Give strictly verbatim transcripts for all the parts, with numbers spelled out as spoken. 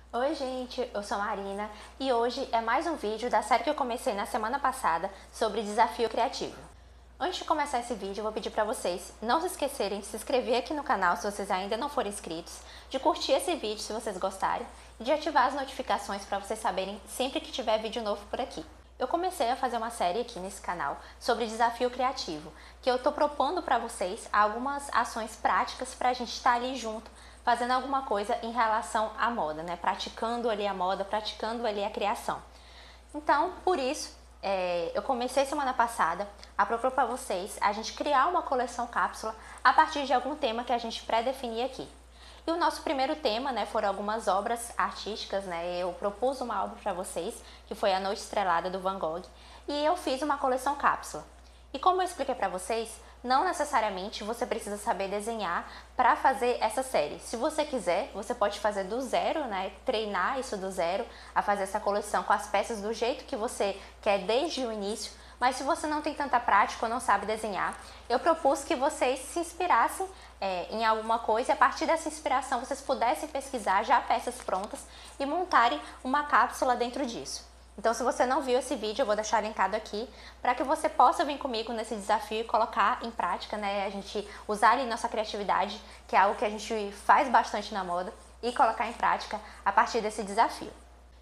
Oi gente, eu sou a Marina e hoje é mais um vídeo da série que eu comecei na semana passada sobre desafio criativo. Antes de começar esse vídeo, eu vou pedir para vocês não se esquecerem de se inscrever aqui no canal se vocês ainda não forem inscritos, de curtir esse vídeo se vocês gostarem e de ativar as notificações para vocês saberem sempre que tiver vídeo novo por aqui. Eu comecei a fazer uma série aqui nesse canal sobre desafio criativo, que eu estou propondo para vocês algumas ações práticas para a gente estar ali junto, fazendo alguma coisa em relação à moda, né? Praticando ali a moda, praticando ali a criação. Então, por isso, é, eu comecei semana passada a propor para vocês a gente criar uma coleção cápsula a partir de algum tema que a gente pré-definir aqui. E o nosso primeiro tema, né, foram algumas obras artísticas, né? Eu propus uma obra para vocês, que foi A Noite Estrelada do Van Gogh, e eu fiz uma coleção cápsula. E como eu expliquei para vocês, não necessariamente você precisa saber desenhar para fazer essa série. Se você quiser, você pode fazer do zero, né? Treinar isso do zero, a fazer essa coleção com as peças do jeito que você quer desde o início. Mas se você não tem tanta prática ou não sabe desenhar, eu propus que vocês se inspirassem é, em alguma coisa e a partir dessa inspiração vocês pudessem pesquisar já peças prontas e montarem uma cápsula dentro disso. Então, se você não viu esse vídeo, eu vou deixar linkado aqui para que você possa vir comigo nesse desafio e colocar em prática, né? A gente usar ali nossa criatividade, que é algo que a gente faz bastante na moda, e colocar em prática a partir desse desafio.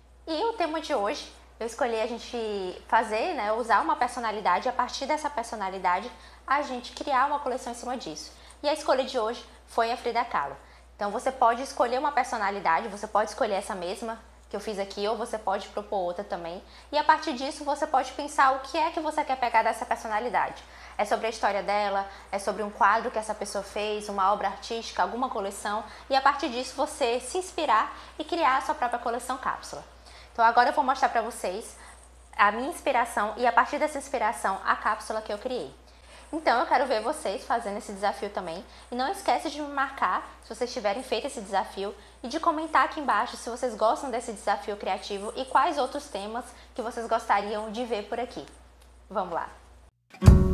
E o tema de hoje, eu escolhi a gente fazer, né? Usar uma personalidade, e a partir dessa personalidade, a gente criar uma coleção em cima disso. E a escolha de hoje foi a Frida Kahlo. Então, você pode escolher uma personalidade, você pode escolher essa mesma que eu fiz aqui, ou você pode propor outra também. E a partir disso você pode pensar o que é que você quer pegar dessa personalidade. É sobre a história dela, é sobre um quadro que essa pessoa fez, uma obra artística, alguma coleção. E a partir disso você se inspirar e criar a sua própria coleção cápsula. Então agora eu vou mostrar para vocês a minha inspiração e a partir dessa inspiração a cápsula que eu criei. Então eu quero ver vocês fazendo esse desafio também. E não esquece de me marcar se vocês tiverem feito esse desafio e de comentar aqui embaixo se vocês gostam desse desafio criativo e quais outros temas que vocês gostariam de ver por aqui. Vamos lá!